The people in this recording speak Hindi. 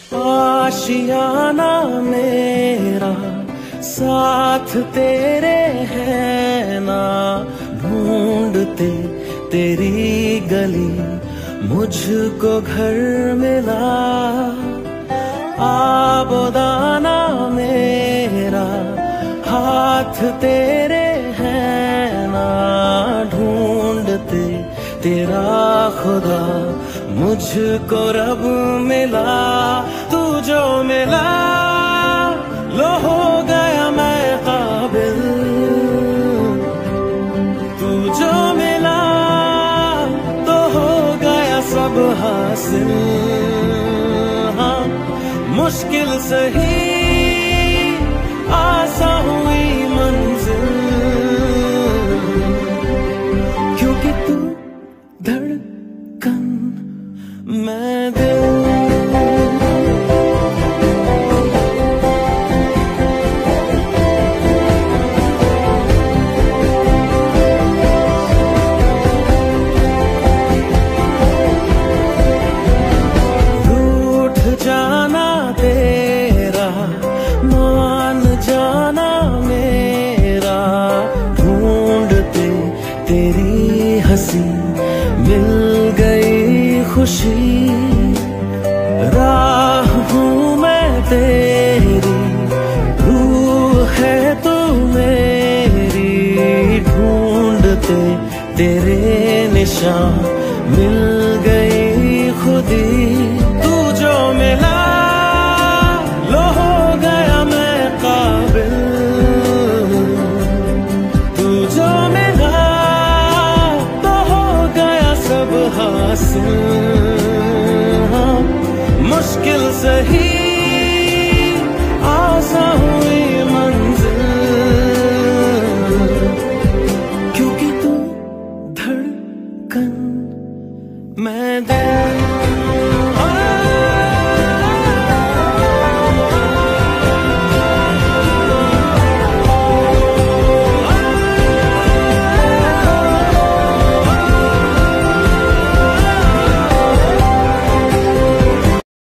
आशियाना मेरा साथ तेरे है ना, ढूंढते तेरी गली मुझको घर मिला। आबोदाना मेरा हाथ तेरे है ना, ढूंढते तेरा खुदा मुझको रब मिला। तू जो मिला लो हो गया मैं काबिल, तू जो मिला तो हो गया सब हासिल। हाँ मुश्किल सही आसान हुई मंजिल, क्योंकि तू धड़कन मैं दिल। तेरी हंसी मिल गई खुशी, राह हूँ मैं तेरी, रूह है तू मेरी, ढूंढते तेरे निशान